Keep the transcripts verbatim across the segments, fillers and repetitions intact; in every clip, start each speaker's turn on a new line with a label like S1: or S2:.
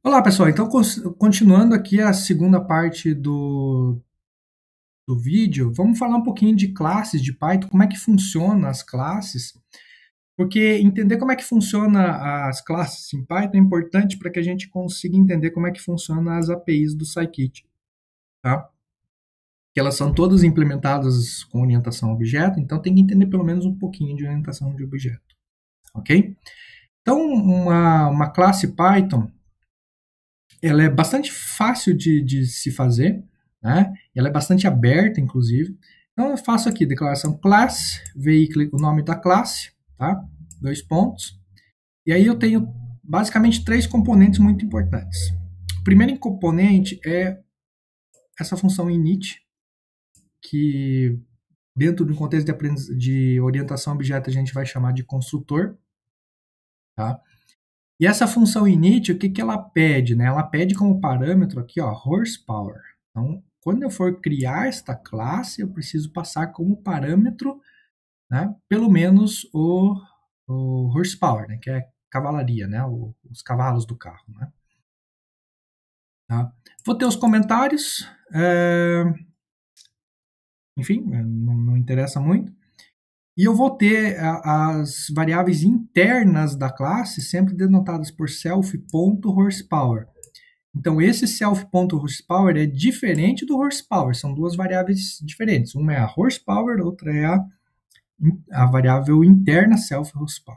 S1: Olá, pessoal. Então, continuando aqui a segunda parte do, do vídeo, vamos falar um pouquinho de classes de Python, como é que funciona as classes, porque entender como é que funciona as classes em Python é importante para que a gente consiga entender como é que funciona as A P Is do Scikit, tá? Que elas são todas implementadas com orientação a objeto, então tem que entender pelo menos um pouquinho de orientação de objeto, ok? Então, uma, uma classe Python ela é bastante fácil de, de se fazer, né? Ela é bastante aberta, inclusive. Então eu faço aqui declaração class, veículo, o nome da classe, tá? Dois pontos. E aí eu tenho basicamente três componentes muito importantes. O primeiro componente é essa função init, que dentro do contexto de, de orientação a objeto a gente vai chamar de construtor, tá? E essa função init, o que, que ela pede? Né? Ela pede como parâmetro aqui, ó, horsepower. Então, quando eu for criar esta classe, eu preciso passar como parâmetro, né, pelo menos o, o horsepower, né, que é cavalaria, né, o, os cavalos do carro. Né? Tá? Vou ter os comentários, é, enfim, não, não interessa muito. E eu vou ter as variáveis internas da classe sempre denotadas por self.horsepower. Então, esse self.horsepower é diferente do horsepower, são duas variáveis diferentes. Uma é a horsepower, outra é a, a variável interna self-horsepower.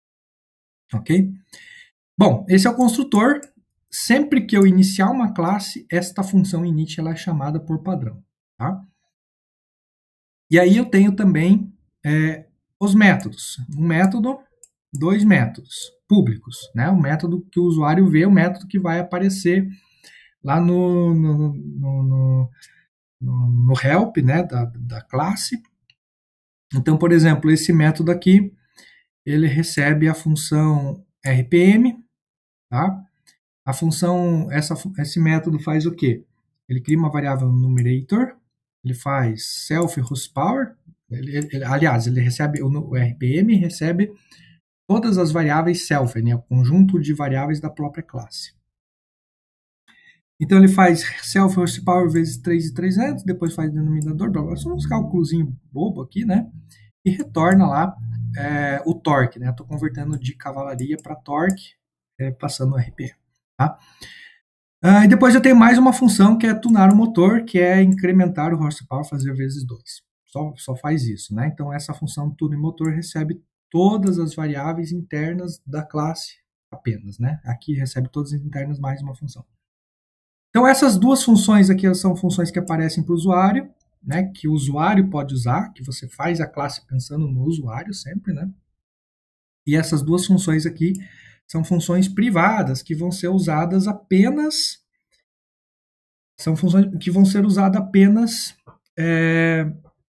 S1: Ok? Bom, esse é o construtor. Sempre que eu iniciar uma classe, esta função init ela é chamada por padrão. Tá? E aí eu tenho também é, os métodos. Um método, dois métodos públicos. Né? O método que o usuário vê, o método que vai aparecer lá no, no, no, no, no help, né, da, da classe. Então, por exemplo, esse método aqui, ele recebe a função R P M, tá? A função, essa, esse método faz o quê? Ele cria uma variável numerator, ele faz self horsepower, ele, ele, aliás, ele recebe, o R P M recebe todas as variáveis self, né, o conjunto de variáveis da própria classe. Então ele faz self horsepower vezes três mil e trezentos, depois faz denominador, blá, blá, só uns cálculos bobo aqui, né? E retorna lá é, o torque, né? Estou convertendo de cavalaria para torque, é, passando o R P M. Tá? Ah, e depois eu tenho mais uma função que é tunar o motor, que é incrementar o horsepower, fazer vezes dois. Só, só faz isso, né? Então essa função tune motor recebe todas as variáveis internas da classe apenas, né? Aqui recebe todas as internas mais uma função. Então essas duas funções aqui são funções que aparecem para o usuário, né, que o usuário pode usar, que você faz a classe pensando no usuário sempre, né? E essas duas funções aqui são funções privadas que vão ser usadas apenas, são funções que vão ser usadas apenas é,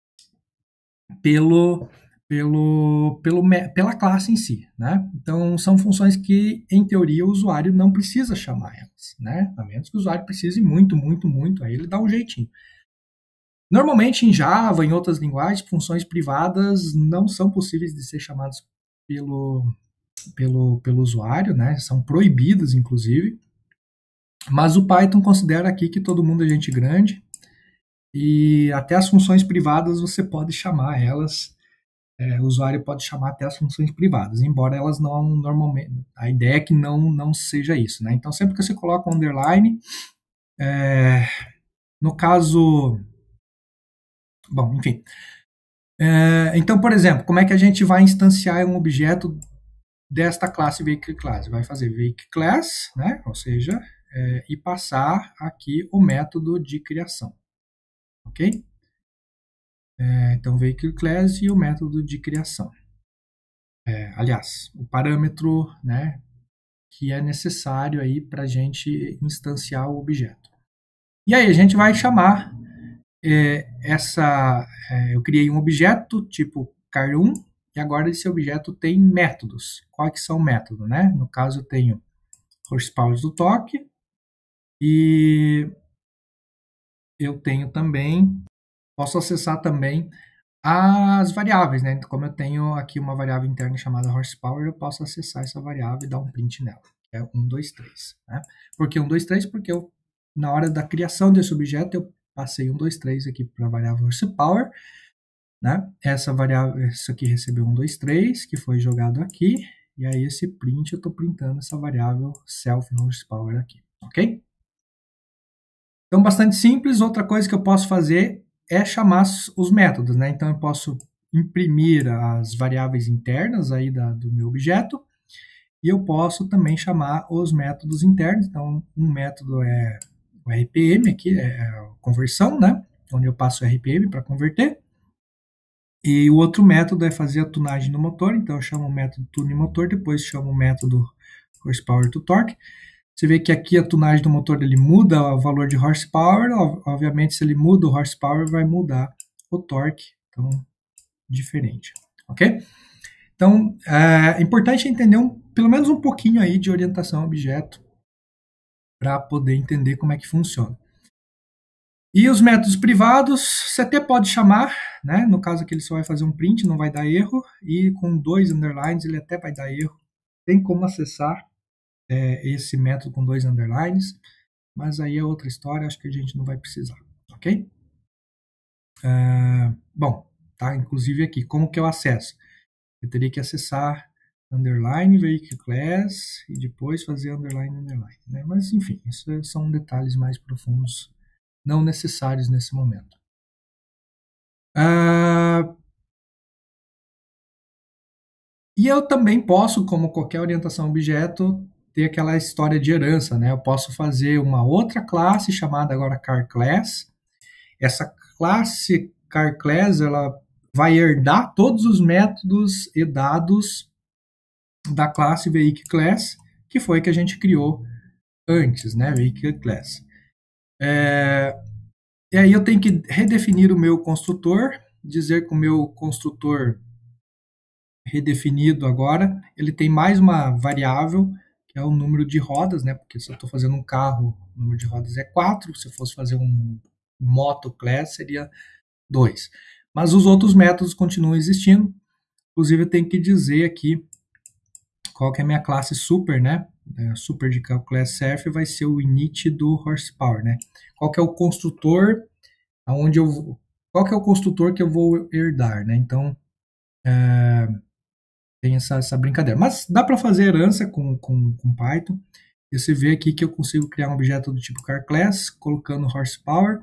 S1: pelo, pelo, pelo, pela classe em si, né? Então são funções que, em teoria, o usuário não precisa chamar elas, né? A menos que o usuário precise muito, muito, muito, aí ele dá um jeitinho. Normalmente em Java, em outras linguagens, funções privadas não são possíveis de ser chamadas pelo, pelo, pelo usuário, né? São proibidas, inclusive. Mas o Python considera aqui que todo mundo é gente grande e até as funções privadas você pode chamar elas, é, o usuário pode chamar até as funções privadas, embora elas não normalmente, a ideia é que não, não seja isso, né? Então sempre que você coloca um underline, é, no caso, bom, enfim, é, então, por exemplo, como é que a gente vai instanciar um objeto desta classe vehicle class? Vai fazer vehicle class, né? Ou seja, é, e passar aqui o método de criação, ok? É, então, vehicle class e o método de criação. É, aliás, o parâmetro, né, que é necessário aí para a gente instanciar o objeto. E aí a gente vai chamar é, essa, é, eu criei um objeto tipo car um e agora esse objeto tem métodos. Quais que são métodos, né? No caso eu tenho horsepower do toque e eu tenho também, posso acessar também as variáveis, né? Como eu tenho aqui uma variável interna chamada horsepower, eu posso acessar essa variável e dar um print nela. É um, dois, três. Né? Por que um, dois, três? Porque eu, na hora da criação desse objeto, eu passei um, dois, três aqui para a variável horsepower. Né? Essa variável, isso aqui recebeu um, dois, três, que foi jogado aqui. E aí esse print, eu estou printando essa variável self horsepower aqui. Ok? Então, bastante simples. Outra coisa que eu posso fazer é chamar os métodos. Né? Então, eu posso imprimir as variáveis internas aí da, do meu objeto. E eu posso também chamar os métodos internos. Então, um método é o R P M, aqui é a conversão, né? Onde eu passo o R P M para converter. E o outro método é fazer a tunagem do motor. Então, eu chamo o método tune motor, depois chamo o método horsepower to torque. Você vê que aqui a tunagem do motor ele muda o valor de horsepower. Obviamente, se ele muda o horsepower, vai mudar o torque. Então, diferente. Ok? Então, é importante entender um, pelo menos um pouquinho aí de orientação a objeto para poder entender como é que funciona. E os métodos privados, você até pode chamar, né? No caso aqui ele só vai fazer um print, não vai dar erro, e com dois underlines ele até vai dar erro. Tem como acessar é, esse método com dois underlines, mas aí é outra história, acho que a gente não vai precisar, ok? É, bom, tá? Inclusive aqui, como que eu acesso? Eu teria que acessar underline vehicle class e depois fazer underline underline, né? Mas enfim, isso são detalhes mais profundos, não necessários nesse momento. Ah, e eu também posso, como qualquer orientação a objeto, ter aquela história de herança, né? Eu posso fazer uma outra classe chamada agora car class. Essa classe car class, ela vai herdar todos os métodos e dados da classe vehicle class, que foi que a gente criou antes, né? Vehicle class. É, e aí eu tenho que redefinir o meu construtor, dizer que o meu construtor redefinido agora, ele tem mais uma variável, que é o número de rodas, né? Porque se eu estou fazendo um carro, o número de rodas é quatro, se eu fosse fazer um moto class, seria dois. Mas os outros métodos continuam existindo. Inclusive, eu tenho que dizer aqui qual que é a minha classe super, né? É, super de class F vai ser o init do horsepower, né? Qual que é o construtor aonde eu qual que é o construtor que eu vou herdar, né? Então, é, tem essa, essa brincadeira. Mas dá para fazer herança com, com, com Python. E você vê aqui que eu consigo criar um objeto do tipo car class, colocando horsepower.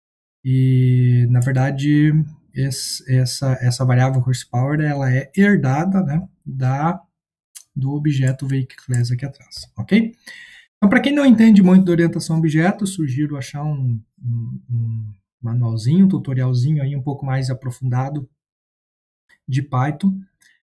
S1: E, na verdade, esse, essa, essa variável horsepower ela é herdada, né, da, do objeto vehicle class aqui atrás. Ok? Então, para quem não entende muito da orientação a objeto, sugiro achar um, um, um manualzinho, um tutorialzinho aí um pouco mais aprofundado de Python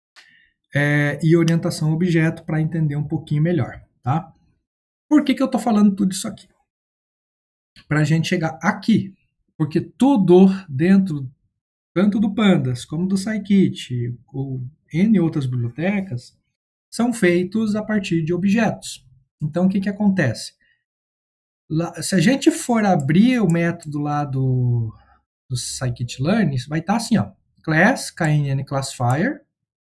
S1: é, e orientação a objeto para entender um pouquinho melhor, tá? Por que que eu estou falando tudo isso aqui? Para a gente chegar aqui, porque tudo dentro, tanto do Pandas como do Scikit ou N outras bibliotecas, são feitos a partir de objetos. Então, o que que acontece? Lá, se a gente for abrir o método lá do, do scikit-learn, vai estar assim, ó, class, knn classifier,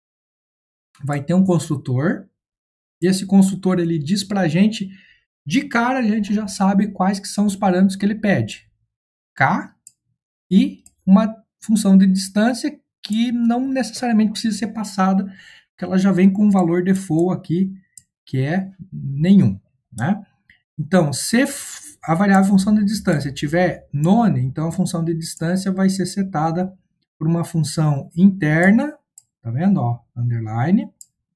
S1: vai ter um construtor, e esse construtor ele diz para a gente, de cara a gente já sabe quais que são os parâmetros que ele pede. K e uma função de distância que não necessariamente precisa ser passada, porque ela já vem com um valor default aqui, que é nenhum, né? Então, se a variável função de distância tiver none, então a função de distância vai ser setada por uma função interna, tá vendo? Ó, underline.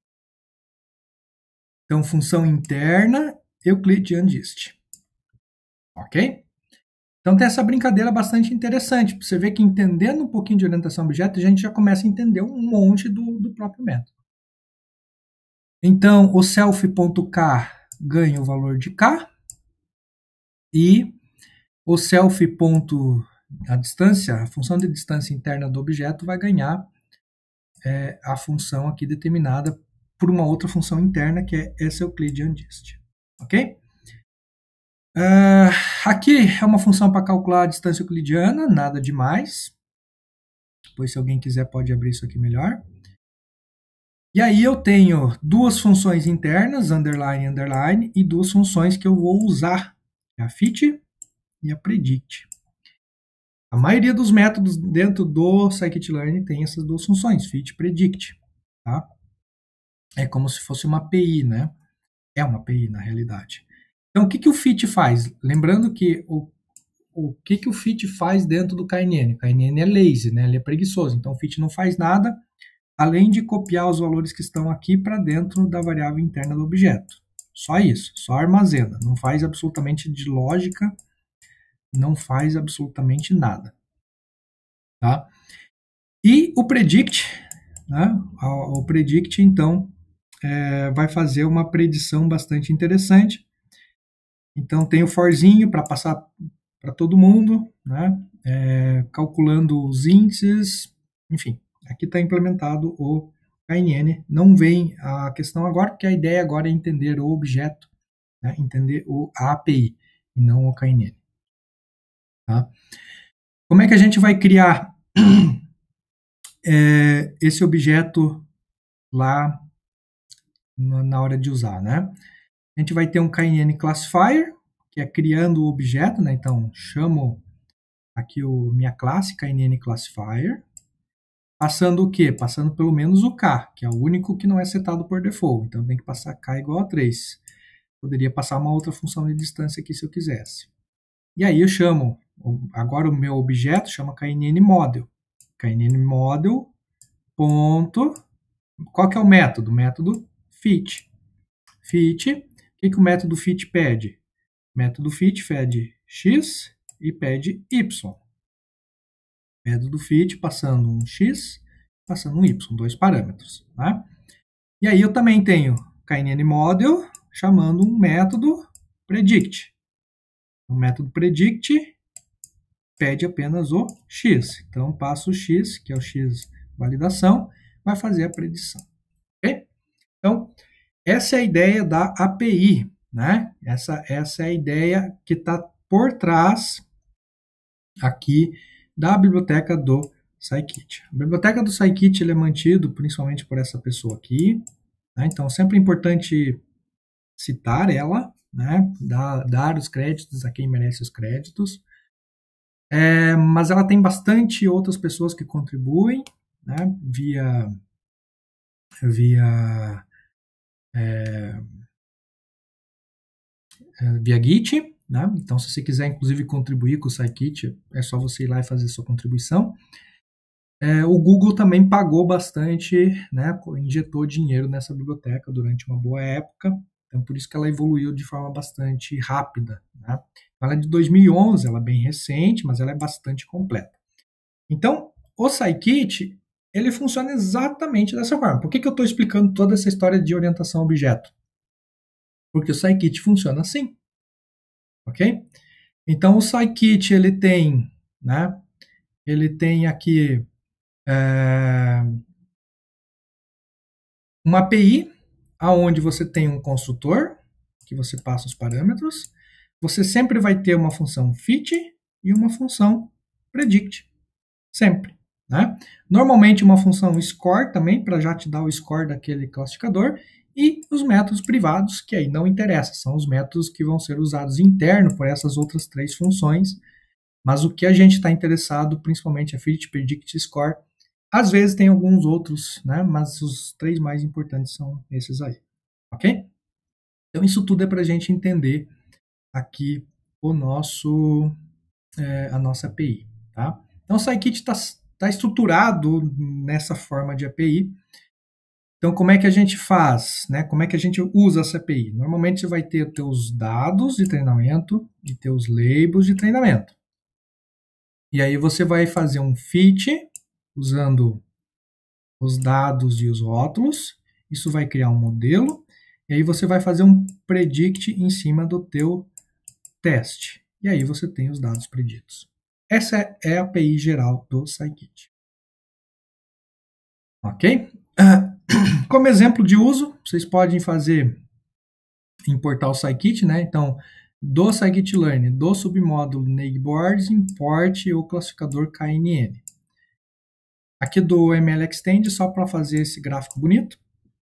S1: Então, função interna, Euclidean dist. Ok? Então, tem essa brincadeira bastante interessante. Você vê que entendendo um pouquinho de orientação a objeto, a gente já começa a entender um monte do, do próprio método. Então, o self.k ganha o valor de k, e o self. A distância, a função de distância interna do objeto vai ganhar é, a função aqui determinada por uma outra função interna, que é essa Euclidean dist. Ok? Uh, aqui é uma função para calcular a distância euclidiana, nada demais. Depois, se alguém quiser, pode abrir isso aqui melhor. E aí eu tenho duas funções internas, underline, underline, e duas funções que eu vou usar, a fit e a predict. A maioria dos métodos dentro do scikit-learn tem essas duas funções, fit e predict. Tá? É como se fosse uma A P I, né? É uma A P I, na realidade. Então, o que, que o fit faz? Lembrando que o, o que, que o fit faz dentro do K N N? O K N N é lazy, né? Ele é preguiçoso. Então, o fit não faz nada, além de copiar os valores que estão aqui para dentro da variável interna do objeto. Só isso, só armazena. Não faz absolutamente de lógica, não faz absolutamente nada. Tá? E o predict, né? O predict, então, é, vai fazer uma predição bastante interessante. Então, tem o forzinho para passar para todo mundo, né? É, calculando os índices, enfim. Aqui está implementado o K N N. Não vem a questão agora, porque a ideia agora é entender o objeto, né? Entender o, a A P I, e não o K N N. Tá? Como é que a gente vai criar é, esse objeto lá na, na hora de usar, né? A gente vai ter um K N N classifier, que é criando o objeto, né? Então, chamo aqui o minha classe K N N classifier, passando o quê? Passando pelo menos o K, que é o único que não é setado por default. Então, tem que passar K igual a três. Poderia passar uma outra função de distância aqui se eu quisesse. E aí eu chamo, agora o meu objeto chama K N N model. K N N model, ponto, qual que é o método? O método fit. Fit, o que, que o método fit pede? O método fit pede x e pede y. Método fit passando um x, passando um y, dois parâmetros. Tá? E aí eu também tenho K N N model chamando um método predict. O método predict pede apenas o x. Então, passo o x, que é o x validação, vai fazer a predição. Ok? Então, essa é a ideia da A P I. Né? Essa, essa é a ideia que está por trás aqui da biblioteca do Scikit. A biblioteca do Scikit ele é mantido principalmente por essa pessoa aqui. Né? Então, sempre é importante citar ela, né? dar, dar os créditos a quem merece os créditos. É, mas ela tem bastante outras pessoas que contribuem, né? via, via, é, via Git. Né? Então, se você quiser, inclusive, contribuir com o Scikit, é só você ir lá e fazer sua contribuição. É, o Google também pagou bastante, né? Injetou dinheiro nessa biblioteca durante uma boa época. Então, por isso que ela evoluiu de forma bastante rápida. Né? Ela é de dois mil e onze, ela é bem recente, mas ela é bastante completa. Então, o Scikit, ele funciona exatamente dessa forma. Por que, que eu estou explicando toda essa história de orientação a objeto? Porque o Scikit funciona assim. Ok? Então, o Scikit, ele tem, né? Ele tem aqui é, uma A P I, aonde você tem um construtor, que você passa os parâmetros. Você sempre vai ter uma função fit e uma função predict. Sempre. Né? Normalmente uma função score também, para já te dar o score daquele classificador. E os métodos privados, que aí não interessa, são os métodos que vão ser usados interno por essas outras três funções. Mas o que a gente está interessado, principalmente é fit, predict, score. Às vezes tem alguns outros, né? Mas os três mais importantes são esses aí. Ok? Então isso tudo é para a gente entender aqui o nosso, é, a nossa A P I. Tá? Então o Scikit está tá estruturado nessa forma de A P I. Então, como é que a gente faz? Né? Como é que a gente usa essa A P I? Normalmente você vai ter os teus dados de treinamento e teus labels de treinamento. E aí você vai fazer um fit usando os dados e os rótulos. Isso vai criar um modelo. E aí você vai fazer um predict em cima do teu teste. E aí você tem os dados preditos. Essa é a A P I geral do Scikit. Ok? Como exemplo de uso, vocês podem fazer, importar o Scikit, né? Então, do Scikit-learn, do submódulo Nagboards, importe o classificador K N N. Aqui do M L Extend, só para fazer esse gráfico bonito.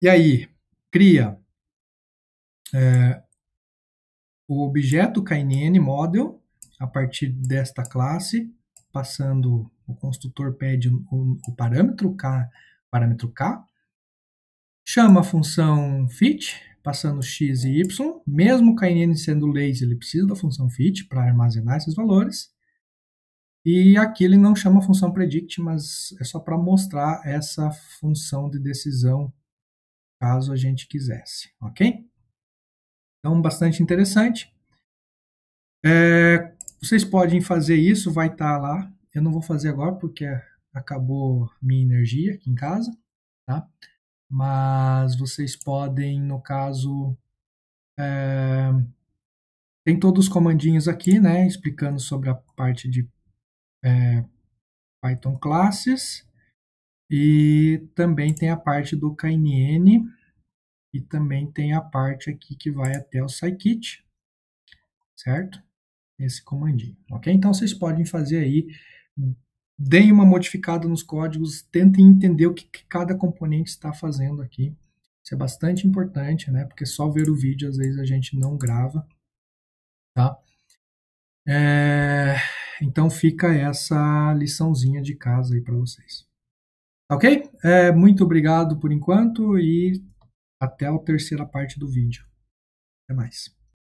S1: E aí, cria é, o objeto K N N Model a partir desta classe, passando o construtor pede o, o parâmetro K, parâmetro K, chama a função fit, passando x e y, mesmo o K N N sendo lazy, ele precisa da função fit para armazenar esses valores. E aqui ele não chama a função predict, mas é só para mostrar essa função de decisão, caso a gente quisesse, ok? Então, bastante interessante. É, vocês podem fazer isso, vai estar lá. Eu não vou fazer agora porque acabou minha energia aqui em casa, tá? Mas vocês podem, no caso, é, tem todos os comandinhos aqui, né? Explicando sobre a parte de é, Python classes. E também tem a parte do K N N e também tem a parte aqui que vai até o scikit, certo? Esse comandinho, ok? Então vocês podem fazer aí, deem uma modificada nos códigos, tentem entender o que, que cada componente está fazendo aqui. Isso é bastante importante, né? Porque só ver o vídeo às vezes a gente não grava, tá? É, então fica essa liçãozinha de casa aí para vocês. Ok? É, muito obrigado por enquanto e até a terceira parte do vídeo. Até mais.